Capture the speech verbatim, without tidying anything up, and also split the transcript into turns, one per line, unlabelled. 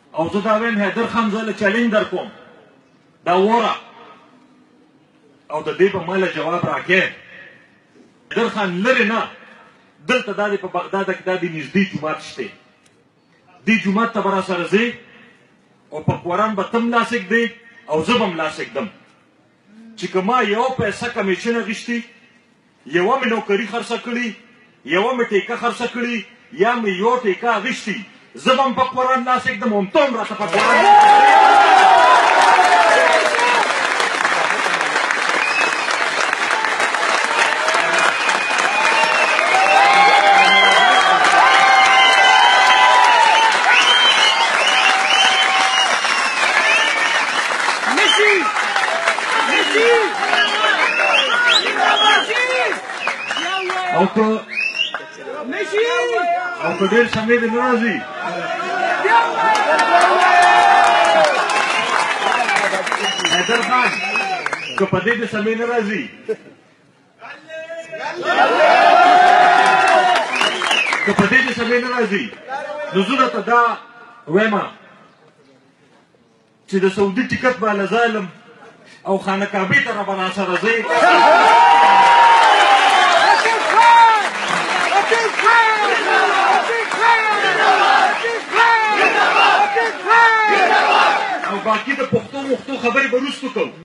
او زه دا وایم حیدر خان زه له چلنج در کوم دا وره او د دې به ما له جواب راکې. حیدر خان لرې نه، دلته دا دی په بغداد کې دا د نږدې جومات شته، دې جومات ته به راسره ځې او په قرآن به ته ملا سږدې او زه به ملا سږدم چې که ما یوه پیسه کمیشن اخیستي، یوه مې نوکري خرڅه کړي، یوه مې ټیکه خرڅه کړي، یا مې یو ټیکه اخیستي، زه به هم په قرآن لاس اږدم او ته هم راته په قرآن. او که او که ډېر سمې دې نه راځي حیدر خان، که په دې دې سمې نه راځي که په دې دې سمې نه راځي نو زه درته دا وایم چې د سعودي ټکټ به له ظالم او خانه کعبې ته رابه راسره ځې. او باقي د پښتو مختو خبرې به وروستو کوو.